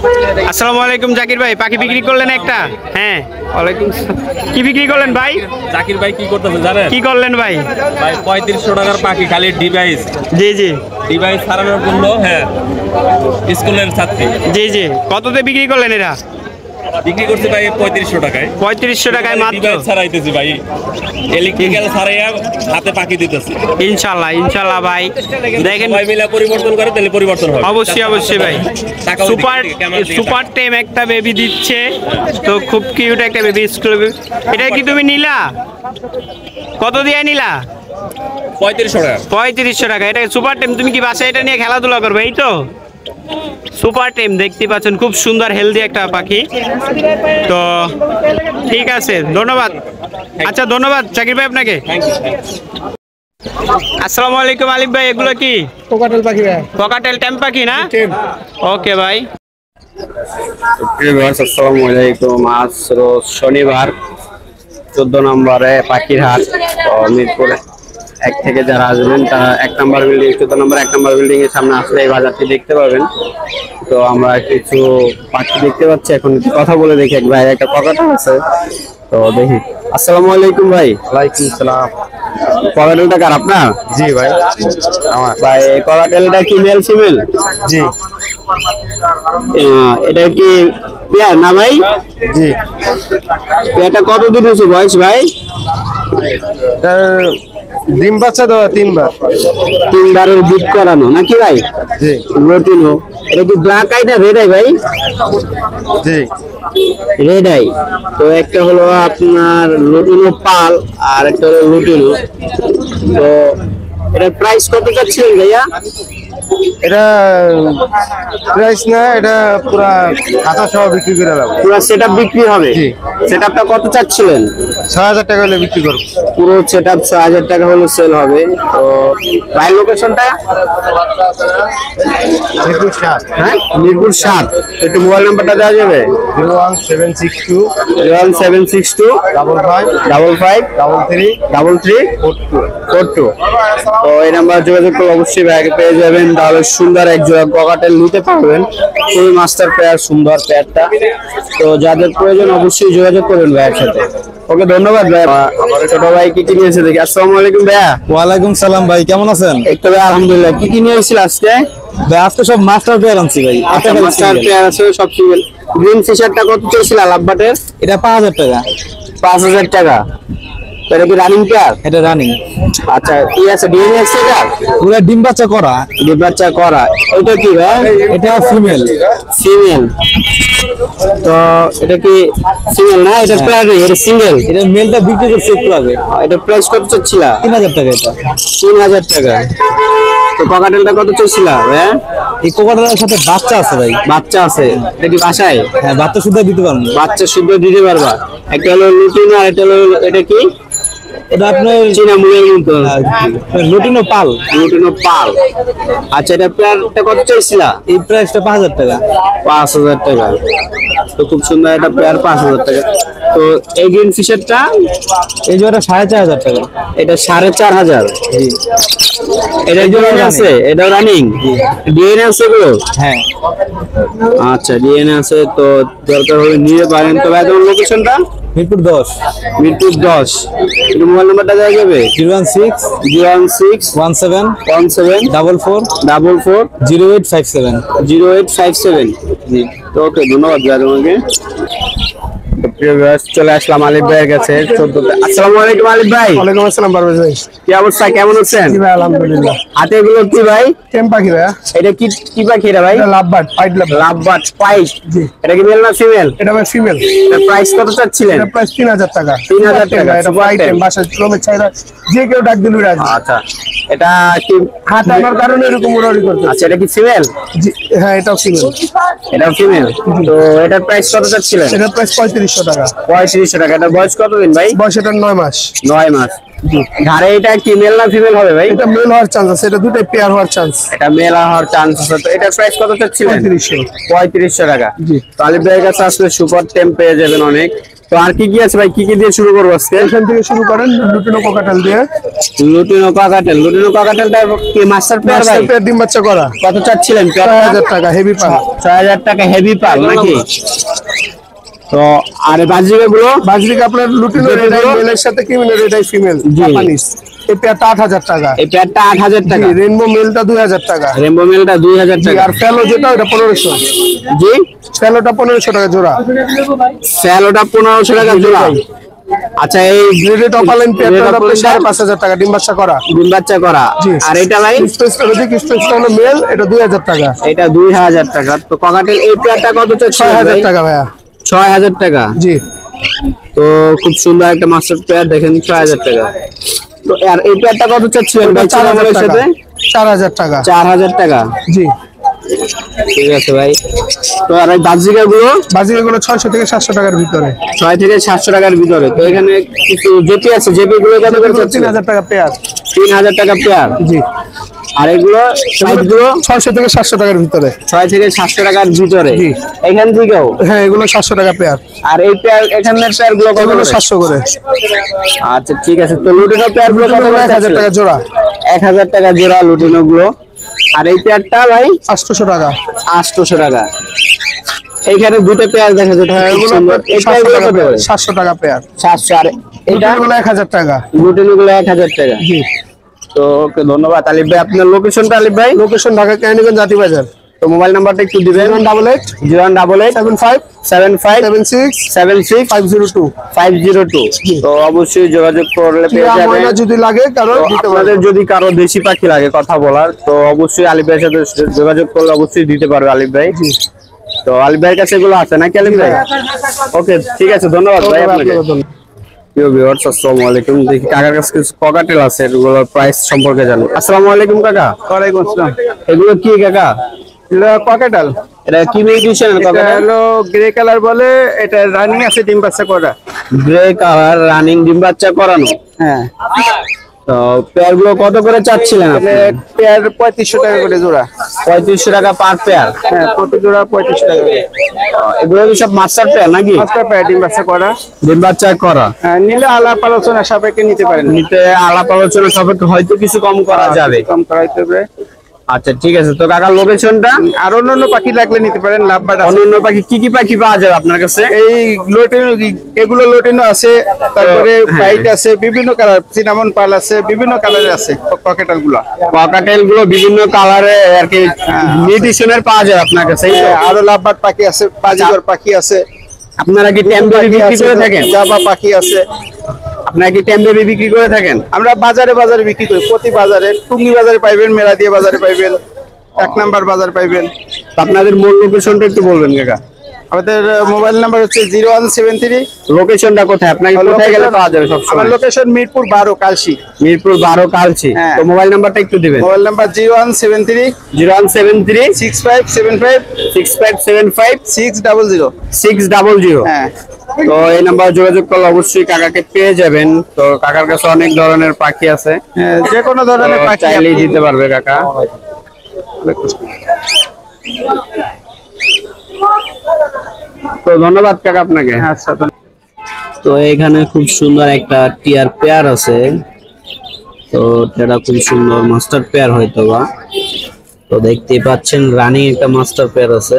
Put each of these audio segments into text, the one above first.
আসসালামু আলাইকুম জাকির ভাই, পাখি বিক্রি করলেন একটা? হ্যাঁ, ওয়ালাইকুম আসসালাম। কি বিক্রি করলেন ভাই? জাকির ভাই কি করতেছে জানেন? কি করলেন ভাই? ভাই 3500 টাকার পাখি, খালি ডিভাইস। জি জি, ডিভাইস সারানোর জন্য। হ্যাঁ, স্কুলের ছাত্রী। জি জি, কততে বিক্রি করলেন এটা? বিক্রি করতে ভাই 3500 টাকায়। 3500 টাকায় মাত্র? ডিভাইস ছাড়াইতেছি ভাই, ইলেকট্রিক্যাল ছাড়াইয়া হাতে পাখি দিতেছি। ইনশাআল্লাহ ইনশাআল্লাহ ভাই, দেখেন সবাই মিলে পরিবর্তন করে তাহলে পরিবর্তন হবে। অবশ্যই অবশ্যই ভাই। সুপার টেম একটা বেবি দিচ্ছে, তো খুব কিউট একটা বেবি। স্কুল এটা কি তুমি নিলা? কত দিয়ে নিলা? 3500 টাকা। 3500 টাকা। এটা সুপার টেম, তুমি কি বাসায় এটা নিয়ে খেলাধুলা করবে? এই তো সুপার টেম দেখতে পাচ্ছেন, খুব সুন্দর হেলদি একটা পাখি। তো ঠিক আছে, ধন্যবাদ। আচ্ছা ধন্যবাদ জাকির ভাই আপনাকে। আসসালামু আলাইকুম আলিফ ভাই, এগুলো কি? কোকাটেল পাখি ভাই। কোকাটেল টেম পাখি না? ওকে ভাই। আসসালামু আলাইকুম। আজ রোজ শনিবার, 14 নম্বরে পাখির হাট। তো মিরপুরে 1 থেকে যারা আসবেন তারা 1 নম্বর বিল্ডিং, 14 নম্বর 1 নম্বর বিল্ডিং এর সামনে আসলে এই বাজারটি দেখতে পাবেন। তো আমরা কিছু পাখি দেখতে পাচ্ছি, এখন কথা বলে দেখি। এক ভাই একটা ককাটেল আছে, তো দেখি। আসসালামু আলাইকুম ভাই। ওয়ালাইকুম সালাম। ককাটেলটা কার আপনার? জি ভাই, আমার ভাই ককাটেলটা কি মেল ফিমেল? জি। এটা কি পেয়ার না ভাই? জি। পেয়ারটা কতদিন হয়েছে বয়স ভাই? ডিম বাচ্চা দেওয়া 3 বার। 3বারের বিট করানো নাকি ভাই? জি। লুটিনো। এটা কি ব্ল্যাক আই না রেড আই ভাই? জি। Red eye. তো একটা হলো আপনার লুটিনো পাল, আর একটা হলো লুটিনো। তো এটার প্রাইস কত চাচ্ছিলেন ভাইয়া? এটা প্রাইস না, এটা পুরা খাতা সহ বিক্রি করে দেবো। পুরো সেটআপ বিক্রি হবে? জি। সেটআপটা কত চাচ্ছিলেন? 6000 টাকা হলে বিক্রি করবো। পুরো সেটআপ 6000 টাকা হলে সেল হবে। তো ভাই লোকেশনটা? মিরপুর 7। হ্যাঁ, মিরপুর 7। একটু মোবাইল নাম্বারটা দেওয়া যাবে? 01762 01762 55 55 33 33 42। তো এই নাম্বার যোগাযোগ করে অবশ্যই ভাইকে পেয়ে যাবেন। তাহলে সুন্দর এক জোড়া ককাটেল নিতে পারবেন। খুবই মাস্টার পেয়ার, সুন্দর পেয়ারটা। তো যাদের প্রয়োজন অবশ্যই যোগাযোগ করবেন ভাইয়ের সাথে। ওকে, ধন্যবাদ ভাই। আমার ছোট ভাই কি কি নিয়েছে দেখি। আসসালামু আলাইকুম ভাইয়া। ওয়ালাইকুম সালাম ভাই, কেমন আছেন? এই তো ভাই আলহামদুলিল্লাহ। কি কি নিয়ে এসেছিল আজকে? ভাই আজকে সব মাস্টার পেয়ার আনছি ভাই। মাস্টার পেয়ার আছে সব সিঙ্গেল। গ্রিন ফিশারটা কত চলছিল লাভবাটের? এটা 5000 টাকা। 5000 টাকা। এটা কি রানিং পেয়ার? এটা রানিং। আচ্ছা, কি আছে ডিএনএ আছে এটা? পুরো ডিম বাচ্চা করা। ডিম বাচ্চা করা। এটা কি ভাই? এটা ফিমেল। ফিমেল। তো এটা কি সিঙ্গেল না? এটা পেয়ার নেই, এটা সিঙ্গেল। এটা মেলটা বিক্রি করছে একটু আগে। এটা প্রাইস কত চাচ্ছিল? 3000 টাকা এটা। 3000 টাকা। তো ককাটেলটা কত চাচ্ছিল ভাই? এই কোকাটেলের সাথে বাচ্চা আছে ভাই। বাচ্চা আছে? এটা কি বাসায়? হ্যাঁ, বাচ্চা শুদ্ধ দিতে পারবো। বাচ্চা শুদ্ধ দিতে পারবা? একটা হলো লুটিনো, আর একটা হলো এটা কি? এটা আপনার চীনা মুগের মতো। Lutino pair. Lutino pair. আচ্ছা, এটা পেয়ারটা কত চাইছিল? এই প্রাইসটা 5000 টাকা। 5000 টাকা। তো খুব সুন্দর একটা পেয়ার, 5000 টাকা। তো এই গ্রিন ফিশারটা? এই জোড়া 4500 টাকা। এটা 4500। জি। এটা ডিএনএ আছে? এটাও রানিং? ডিএনএ আছে গুলো? হ্যাঁ। আচ্ছা, ডিএনএ আছে। তো দরকার হলে নিতে পারেন। তো ভাই তোমার লোকেশনটা? মিরপুর 10। মিরপুর 10। একটু মোবাইল নাম্বারটা দেওয়া যাবে? 016 17 44 44 0857। 0857। জি। তো ওকে, ধন্যবাদ ভাই তোমাকে। প্রিয় ভিউয়ার্স, চলে আসলাম আলিফ ভাইয়ের কাছে 14তে। আসসালামু আলাইকুম আলিফ ভাই। ওয়ালাইকুম আসসালাম পারভেজ ভাই। কি অবস্থা, কেমন আছেন? জি ভাই, আলহামদুলিল্লাহ। হাতে এগুলো কি ভাই? টেম পাখি ভাই। এটা কি কি পাখি রে ভাই? এটা lovebird, white lovebird. Lovebird pied. জি। এটা কি মেল না ফিমেল? এটা ভাই ফিমেল। এর প্রাইস কত চাচ্ছিলেন? এটা প্রাইস 3000 টাকা। 3000 টাকা। এটা হোয়াইট টেম, বাসায় শ্রমিক চাইরা যে কেউ ডাক দিলে রাজি। আচ্ছা, এটা কি হাত আনার কারণে এরকম উড়াউড়ি করতে। আচ্ছা, এটা কি ফিমেল? জি হ্যাঁ, এটাও ফিমেল। এটাও ফিমেল। তো এটার প্রাইস কত চাচ্ছিলেন? এটা প্রাইস 3500 টাকা। 3500 টাকা। এটা বয়স কতদিন ভাই? বয়স এটা 9 মাস। 9 মাস। ঘাড়ে এটা কি মেল না ফিমেল হবে ভাই? এটা মেল হওয়ার চান্স আছে, এটা দুটোই পেয়ার হওয়ার চান্স। এটা মেল হওয়ার চান্স আছে। তো এটার প্রাইস কত চাচ্ছিলেন? 3500। 3500 টাকা। জি। তো আলিফ ভাইয়ের কাছে আসলে সুপার টেম পেয়ে যাবেন অনেক। তো আর কি কি আছে ভাই, কি কি দিয়ে শুরু করবো আজকে? এখান থেকে শুরু করেন লুটিনো কোকাটেল দিয়ে। লুটিনো কাকাটেলটা কি মাস্টার পেয়ার ভাই? মাস্টার পেয়ার ডিম বাচ্চা করা। কত চাচ্ছিলেন? 6000 টাকা হেভি পাল। 6000 টাকা হেভি পাল নাকি? তো আর বাজরিকা গুলো? বাজরিকা আপনার লুটিনো রেড আই মেলের সাথে creamino red eye female Japanese. এই পেয়ারটা 8000 টাকা। এই পেয়ারটা 8000 টাকা। রেইনবো মেলটা 2000 টাকা। রেইনবো মেলটা 2000 টাকা। আর ফেলো যেটা ওটা 1500। জি, ফেলোটা 1500 টাকা জোড়া। ফেলোটা 1500 টাকা জোড়া। আচ্ছা, এই গ্রেডেড অপালাইন পেয়ারটা 5500 টাকা ডিম বাচ্চা করা। ডিম বাচ্চা করা। আর এটা ভাই স্পেসটা হলো মেল, এটা 2000 টাকা। এটা 2000 টাকা। তো ককাটেল এই পেয়ারটা কত চাচ্ছেন? 6000 টাকা ভাইয়া। 6000 টাকা। জি। তো খুব সুন্দর একটা মাস্টার পেয়ার দেখেন, 6000 টাকা। তো আর এই পেয়ারটা কত চাচ্ছিলেন? 4000 টাকা। 4000 টাকা। 4000 টাকা। জি, ঠিক আছে ভাই। তো আর এই বাজরিকা গুলো? 600 থেকে 700 টাকার ভিতরে। 6 থেকে 700 টাকার ভিতরে। তো এখানে কিছু জেপি আছে, জেপি গুলো কত করে চাচ্ছেন? 3000 টাকা পেয়ার। 3000 টাকা পেয়ার। জি। আর এগুলো সাইজগুলো? 600 থেকে 700 টাকার ভিতরে। 6 থেকে 700 টাকার ভিতরে। জি। এখান থেকেও? হ্যাঁ, এগুলো 700 টাকা পেয়ার। আর এই পেয়ার এখানের পেয়ার গুলো কত করে? 700 করে। আচ্ছা ঠিক আছে। তো লুটিনো পেয়ার গুলো কত করে? 1000 টাকা জোড়া। 1000 টাকা জোড়া লুটিনো গুলো। আর এই পেয়ারটা ভাই? 800 টাকা। 800 টাকা। এইখানে দুটো পেয়ার দেখা যাচ্ছে। হ্যাঁ, এগুলো 700 টাকা পেয়ার। 700। আর এটা? এগুলো 1000 টাকা। লুটিনো গুলো 1000 টাকা। জি। তো ওকে, ধন্যবাদ আলিফ ভাই। আপনার লোকেশনটা আলিফ ভাই? লোকেশন ঢাকা কেরানীগঞ্জ জাতি বাজার। তো মোবাইল নাম্বারটা একটু দিবেন। 0188 75 76 76 502। 502। তো অবশ্যই যোগাযোগ করলে পেয়ে যাবেন। যদি লাগে কারো তো আপনাদের যদি কারো দেশি পাখি লাগে কথা বলার, তো অবশ্যই আলিফ ভাইয়ের সাথে যোগাযোগ করলে অবশ্যই দিতে পারবে আলিফ ভাই। তো আলিফ ভাইয়ের কাছে এগুলো আছে নাকি আলিফ ভাই? ওকে, ঠিক আছে, ধন্যবাদ ভাই আপনাকে। প্রিয় ভিউয়ার্স, আসসালামু আলাইকুম। দেখি কাকার কাছে কিছু ককাটেল আছে, এগুলোর প্রাইস সম্পর্কে জানি। আসসালামু আলাইকুম কাকা। ওয়ালাইকুম আসসালাম। এগুলো কি কাকা? এটা ককাটেল। এটা কি মিউটেশন? এটা হলো গ্রে কালার বলে, এটা রানিং আছে ডিম বাচ্চা করা। গ্রে কালার রানিং ডিম বাচ্চা করানো। হ্যাঁ। তো পেয়ার গুলো কত করে চাচ্ছিলেন আপনি? পেয়ার 3500 টাকা করে জোড়া। 3500 টাকা পার পেয়ার। হ্যাঁ, প্রতি জোড়া 3500 টাকা করে। এগুলো কি সব মাস্টার পেয়ার নাকি? মাস্টার পেয়ার ডিম বাচ্চা করা। ডিম বাচ্চা করা। হ্যাঁ, নিলে আলাপ আলোচনা সাপেক্ষে নিতে পারেন। নিতে আলাপ আলোচনা সাপেক্ষে হয়তো কিছু কম করা যাবে। কম করাইতে হবে। আচ্ছা ঠিক আছে। তো কাকার লোকেশনটা? আর অন্যান্য পাখি লাগলে নিতে পারেন, লাভবার্ড আছে। অন্যান্য পাখি কি কি পাখি পাওয়া যাবে আপনার কাছে? এই লোটিনো, এগুলো লোটিনো আছে, তারপরে হোয়াইট আছে, বিভিন্ন কালার, সিনামন পাল আছে, বিভিন্ন কালারের আছে ককাটেল গুলো। ককাটেল গুলো বিভিন্ন কালারে আর কি মিউটেশনের পাওয়া যায় আপনার কাছে। আরো লাভবার্ড পাখি আছে, বাজিগর পাখি আছে। আপনারা কি টেম্পোরারি বিক্রি করে থাকেন? জাবা পাখি আছে। আপনারা কি টেম্পোরারি বিক্রি করে থাকেন? আমরা বাজারে বাজারে বিক্রি করি, প্রতি বাজারে। টুঙ্গি বাজারে পাইবেন, মেলা দিয়ে বাজারে পাইবেন, 1 নাম্বার বাজার পাইবেন। আপনাদের মূল লোকেশনটা একটু বলবেন কাকা। আমাদের মোবাইল নাম্বার হচ্ছে 0173। লোকেশনটা কোথায়? আপনাকে কোথায় গেলে পাওয়া যাবে সব সময়? আমার লোকেশন মিরপুর 12 কালশি। মিরপুর 12 কালচি। হ্যাঁ। তো মোবাইল নাম্বারটা একটু দিবেন। Mobile number 0173 0173 6575 6575 600। 600। হ্যাঁ। তো এই নাম্বার যোগাযোগ করলে অবশ্যই কাকাকে পেয়ে যাবেন। তো কাকার কাছে অনেক ধরনের পাখি আছে, যে কোনো ধরনের তো পাখি চাইলেই দিতে পারবে কাকা। তো ধন্যবাদ কাকা আপনাকে। আচ্ছা। তো এখানে খুব সুন্দর একটা টিয়ার পেয়ার আছে। তো এটা খুব সুন্দর মাস্টার পেয়ার হয়তো বা। তো দেখতেই পাচ্ছেন রানিং একটা মাস্টার পেয়ার আছে।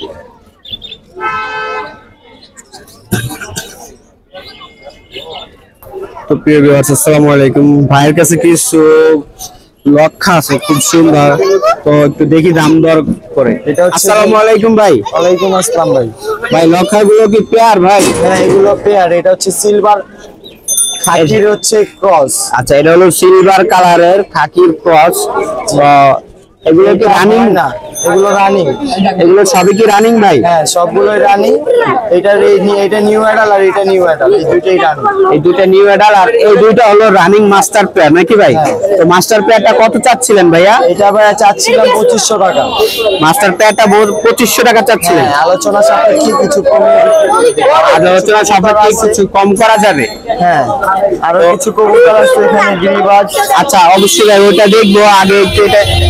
তো প্রিয় ভিউয়ার্স, আসসালামু আলাইকুম। ভাইয়ের কাছে কিছু লক্ষা আছে খুব সুন্দর, তো একটু দেখি দাম দর করে। আসসালামু আলাইকুম ভাই। ওয়ালাইকুম আসসালাম ভাই। ভাই লক্ষা গুলো কি পেয়ার ভাই? হ্যাঁ, এগুলো পেয়ার। এটা হচ্ছে সিলভার খাকির হচ্ছে ক্রস। আচ্ছা, এটা হলো সিলভার কালারের খাকির ক্রস। এগুলো কি রানিং? না, এগুলো রানিং। এগুলো সবই কি রানিং ভাই? হ্যাঁ, সবগুলোই রানিং। এটা নিউ অ্যাডাল আর এটা নিউ অ্যাডাল, এই দুইটাই রানিং। এই দুইটা নিউ অ্যাডাল আর এই দুইটা হলো রানিং মাস্টার পেয়ার নাকি ভাই? তো মাস্টার পেয়ারটা কত চাচ্ছিলেন ভাইয়া? এটা ভাইয়া চাচ্ছিলাম 2500 টাকা। মাস্টার পেয়ারটা 2500 টাকা চাচ্ছিলেন। হ্যাঁ, আলোচনা সাপেক্ষে কিছু কম। আলোচনা সাপেক্ষে কিছু কম করা যাবে। হ্যাঁ, আরো কিছু কবুতর আছে এখানে, গিরিবাজ। আচ্ছা, অবশ্যই ভাই ওটা দেখবো আগে একটু। এটা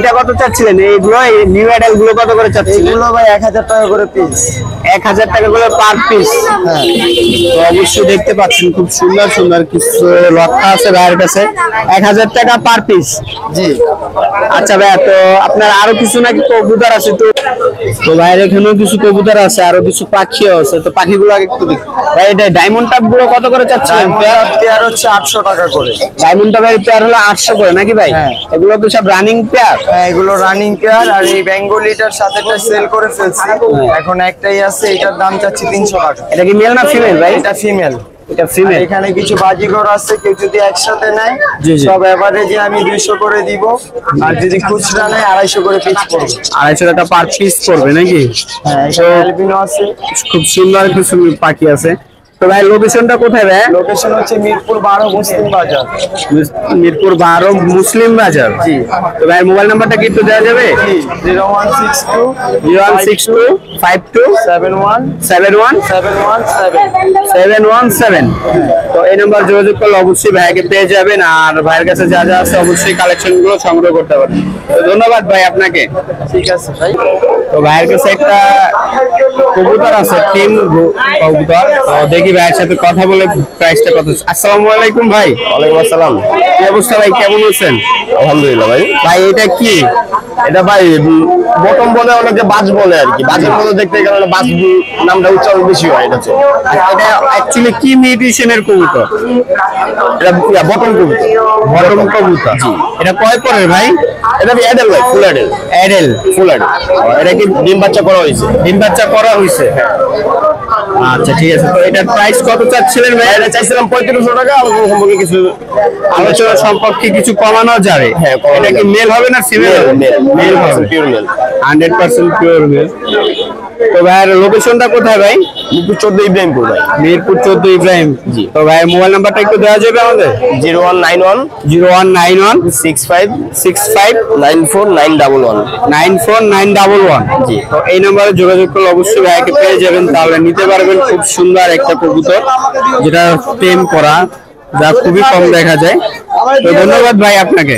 এটা কত চাচ্ছিলেন? এইগুলো এই নিউ অ্যাডাল্ট গুলো কত করে চাচ্ছিলেন? এগুলো ভাই 1000 টাকা করে পিস। 1000 টাকা করে পার পিস। হ্যাঁ, তো অবশ্যই দেখতে পাচ্ছেন খুব সুন্দর সুন্দর কিছু লতা আছে ভাইয়ের কাছে। 1000 টাকা পার পিস। জি। আচ্ছা ভাইয়া, তো আপনার আরো কিছু নাকি কবুতর আছে? তো ভাইয়ের এখানেও কিছু কবুতর আছে, আরো কিছু পাখিও আছে। তো পাখিগুলো আগে একটু দেখি ভাই। এটা ডায়মন্ড টাপ গুলো কত করে চাচ্ছেন? পেয়ার হচ্ছে 800 টাকা করে। ডায়মন্ড টাপের পেয়ার হলো 800 করে নাকি ভাই? হ্যাঁ। এগুলো তো সব রানিং পেয়ার। হ্যাঁ, এগুলো রানিং পেয়ার। আর এই বেঙ্গলিটার সাথে একটা সেল করে ফেলছি, এখন একটাই আছে, এটার দাম চাচ্ছি 300 টাকা। এটা কি মেল না ফিমেল ভাই? এটা ফিমেল। এটা ফিমেল। এখানে কিছু বাজিঘর আছে, কেউ যদি একসাথে নেয় জি, জি। সব এভারেজে আমি 200 করে দিব, আর যদি খুচরা নেয় 250 করে পিস পড়বে। 250 টাকা পার পিস পড়বে নাকি? হ্যাঁ, এখানে অ্যালবিনো আছে। খুব সুন্দর কিছু পাখি আছে। তো ভাই লোকেশনটা কোথায় ভাই? লোকেশন হচ্ছে মিরপুর 12 মুসলিম বাজার। মিরপুর 12 মুসলিম বাজার। জি। তো ভাই মোবাইল নাম্বারটা কি একটু দেওয়া যাবে? 0162 0162 52 71 71 717। 717। তো এই নাম্বার যোগাযোগ করলে অবশ্যই ভাইকে পেয়ে যাবেন। আর ভাইয়ের কাছে যা যা আছে অবশ্যই কালেকশন গুলো সংগ্রহ করতে পারবেন। তো ধন্যবাদ ভাই আপনাকে। ঠিক আছে ভাই। তো ভাইয়ের কাছে একটা কবুতর আছে, টিম কবুতর। তো দেখি ভাইয়ের সাথে কথা বলে প্রাইসটা কত। আসসালামু আলাইকুম ভাই। ওয়ালাইকুম আসসালাম। কি অবস্থা ভাই, কেমন আছেন? আলহামদুলিল্লাহ ভাই। ভাই এটা কি? এটা ভাই বটম বলে, অনেকে বাজ বলে আর কি। বাজের মতো দেখতে গেলে বাজ নামটা উচ্চারণ বেশি হয়। এটা হচ্ছে, এটা অ্যাকচুয়ালি কি মিউটেশনের কবুতর? এটা বটম কবুতর। বটম কবুতর। এটা কয় পরের ভাই? এটা অ্যাডেল ভাই, full adult. Adult. Full adult. এটা কি ডিম বাচ্চা করা হয়েছে? ডিম বাচ্চা করা হয়েছে। আচ্ছা ঠিক আছে। তো এটার প্রাইস কত চাচ্ছিলেন ভাই? এটা চাইছিলাম 3500 টাকা। আলোচনা সম্পর্কে কিছু আলোচনা সম্পর্কে কিছু কমানো যাবে? হ্যাঁ, কমানো এটা কি যাবে। মেল হবে না ফিমেল হবে? মেল হবে। Pure male. 100% pure male. তো ভাইয়ের লোকেশনটা কোথায় ভাই? মিরপুর 14 ইব্রাহিমপুর ভাই। মিরপুর 14 ইব্রাহিম। জি। তো ভাই মোবাইল নাম্বারটা একটু দেওয়া যাবে আমাদের? 0191 0191 65 65 94911। 94911। জি। তো এই নম্বরে যোগাযোগ করলে অবশ্যই ভাইকে পেয়ে যাবেন, তাহলে নিতে পারবেন। খুব সুন্দর একটা কবুতর, যেটা টেম করা, যা খুবই কম দেখা যায়। তো ধন্যবাদ ভাই আপনাকে।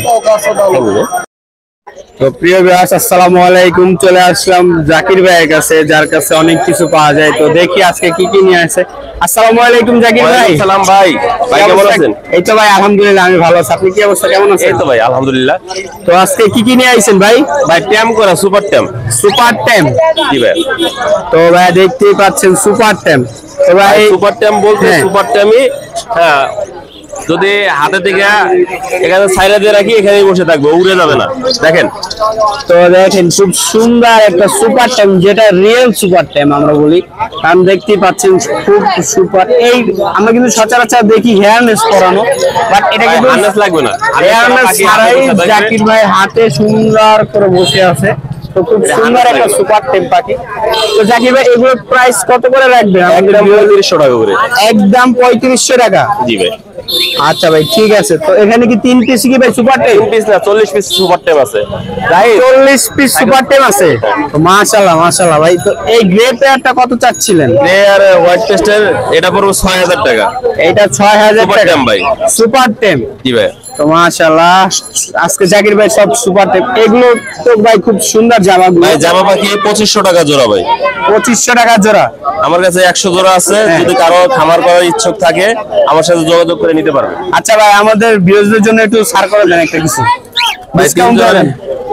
তো প্রিয় ভিউয়ার্স, আসসালামু আলাইকুম। চলে আসলাম জাকির ভাইয়ের কাছে, যার কাছে অনেক কিছু পাওয়া যায়। তো দেখি আজকে কি কি নিয়ে আসে। আসসালামু আলাইকুম জাকির ভাই। সালাম ভাই। ভাই কি কেমন অবস্থা? আছেন? এই তো ভাই আলহামদুলিল্লাহ, আমি ভালো আছি। আপনি কি অবস্থা, কেমন এই আছেন? তো ভাই আলহামদুলিল্লাহ। তো আজকে কি কি নিয়ে আইছেন ভাই? ভাই ট্যাম করা, সুপার ট্যাম। সুপার টেম। জি ভাই। তো ভাই দেখতেই পাচ্ছেন সুপার টেম। তো ভাই সুপার ট্যাম বলতে হ্যাঁ। সুপার ট্যামই, হ্যাঁ, যদি হাতে থেকে এখানে সাইডে দিয়ে রাখি, এখানেই বসে থাকবে, উড়ে যাবে না। দেখেন। তো দেখেন খুব সুন্দর একটা সুপার টেম, যেটা রিয়েল সুপার টেম আমরা বলি। কারণ দেখতেই পাচ্ছেন খুব সুপার। এই আমরা কিন্তু সচরাচর দেখি হেয়ারনেস করানো, বাট এটা কিন্তু আন্দাজ লাগবে না। হেয়ারনেস পাখি ছাড়াই হাতে বসে থাকবে। জাকির ভাই হাতে সুন্দর করে বসে আছে। তো খুব সুন্দর একটা সুপার টেম পাখি। তো জাকির ভাই এগুলোর প্রাইস কত করে রাখবেন? একদম 3500 টাকা করে। একদম 3500 টাকা। জি ভাই। আচ্ছা ভাই ঠিক আছে। তো এখানে কি 3 পিস কি ভাই সুপার টেম? 3 পিস না, 40 পিস সুপার ট্যাম আছে। ভাই 40 পিস সুপার টেম আছে। তো মাশাআল্লাহ মাশাআল্লাহ ভাই। তো এই গ্রে পেয়ারটা কত চাচ্ছিলেন? গ্রে আর হোয়াইট পেস্টের এটা পড়বে 6000 টাকা। এইটা 6000 সুপার টাকা ট্যাম ভাই। সুপার টেম। জি ভাই। তো মাশাআল্লাহ, আজকে জাকির ভাই সব সুপার টেম। এগুলো তো ভাই খুব সুন্দর জামাগুলো। ভাই জামা পাখি 2500 টাকা জোড়া ভাই। 2500 টাকা জোড়া। আমার কাছে 100 জোড়া আছে। যদি কারো খামার করার ইচ্ছুক থাকে আমার সাথে যোগাযোগ করে নিতে পারবে। আচ্ছা ভাই, আমাদের ভিউয়ারদের জন্য একটু ছাড় করে দেন একটা কিছু। ভাই ডিসকাউন্ট করেন।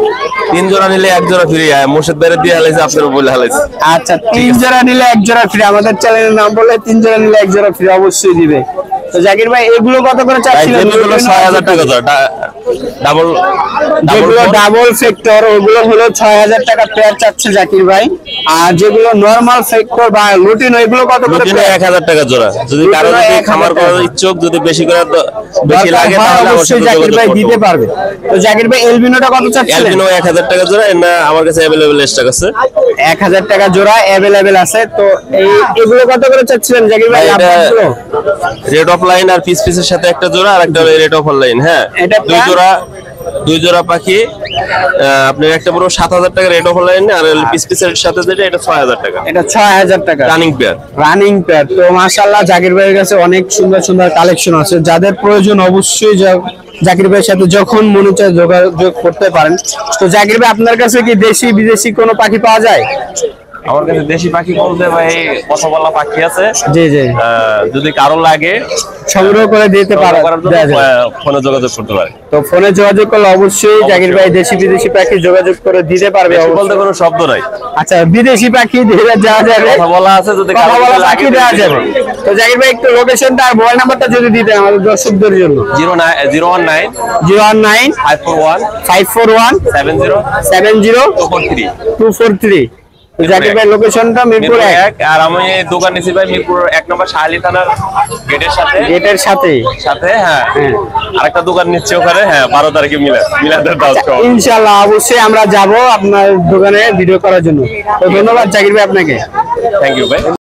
3 জোড়া নিলে 1 জোড়া ফ্রি। মোর্শেদ বাইরে দিয়ে হালাইছে, আপনার বলে হালাইছে। আচ্ছা 3 জোড়া নিলে 1 জোড়া ফ্রি। আমাদের চ্যানেলের নাম বলে 3 জোড়া নিলে 1 জোড়া ফ্রি অবশ্যই দিবে। তো জাকির ভাই এগুলো কত করে ভাই চাচ্ছিলেন? যেগুলো 6000 টাকা জোড়া। ডাবল যেগুলো ডাবল ফ্যাক্টর ওগুলো হলো 6000 টাকা পেয়ার চাচ্ছে জাকির ভাই। আর যেগুলো নরমাল ফ্যাক্টর বা লুটিনো এগুলো কত করে লুটিনো পেয়ার? 1000 টাকা জোড়া। যদি কারো লুটিনো যদি 1000 খামার করার টাকা। ইচ্ছুক, যদি বেশি করে বেশি দরকার লাগে হয় তাহলে আমার অবশ্যই সাথে জাকির যোগাযোগ ভাই দিতে করতে পারবে। তো জাকির ভাই এলবিনোটা কত চাচ্ছিলেন? এলবিনো 1000 টাকা জোড়া। এর না আমার কাছে अवेलेबल স্টক আছে। 1000 টাকা জোড়া অ্যাভেলেবেল আছে। তো এগুলো কত করে চাচ্ছিলেন জাকির ভাই? ভাই এটা আপনারগুলো? রেড অফ লাইন আর পিস পিসের সাথে একটা জোড়া, আর একটা রেড অফ লাইন। হ্যাঁ, এটা 2 জোড়া 2 জোড়া পাখি আপনার একটা পুরো 7,000 টাকা রেট অফলাইন, আর পিসের সাথে যেটা এটা 6,000 টাকা। এটা 6,000 টাকা রানিং পেয়ার। Running pair. তো মাশাআল্লাহ জাকির ভাইয়ের কাছে অনেক সুন্দর সুন্দর কালেকশন আছে, যাদের প্রয়োজন অবশ্যই জাকির ভাইয়ের সাথে যখন মনে চায় যোগাযোগ করতে পারেন। তো জাকির ভাই আপনার কাছে কি দেশি বিদেশি কোনো পাখি পাওয়া যায়? আমার কাছে দেশি পাখি বলতে ভাই কথা বলা পাখি আছে। জি জি, যদি কারো লাগে সংগ্রহ করে দিতে পারেন, ফোনে যোগাযোগ করতে পারে। তো ফোনে যোগাযোগ করলে অবশ্যই জাকির ভাই দেশি বিদেশি পাখি যোগাযোগ করে দিতে পারবে। বলতে কোনো শব্দ নাই। আচ্ছা, বিদেশি পাখি দেওয়া যাবে, কথা বলা আছে, যদি কথা কারো বলা লাগে পাখি দেওয়া যাবে। তো জাকির ভাই একটু লোকেশনটা আর মোবাইল নাম্বারটা যদি দিতেন আমাদের দর্শকদের জন্য। 019 019 541 541 70 70 243। 243। জাকির ভাই লোকেশনটা মিরপুর 1। আর আমি দোকান নিছি ভাই মিরপুর 1 নম্বর শাহালি থানার গেটের সাথে হ্যাঁ। আরেকটা দোকান নিচ্ছে ওখানে, হ্যাঁ 12 তারিখে মিলাদের দাওয়াত খাওয়া। ইনশাআল্লাহ অবশ্যই আমরা যাব আপনার দোকানে ভিডিও করার জন্য। তো ধন্যবাদ জাকির ভাই আপনাকে। থ্যাংক ইউ ভাই।